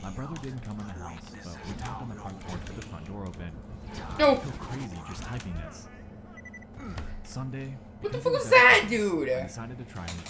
My brother didn't come in the house, but we talked on the front porch with the front door open. No. I feel crazy just typing this. Sunday. What the fuck was that, dude? I decided to try and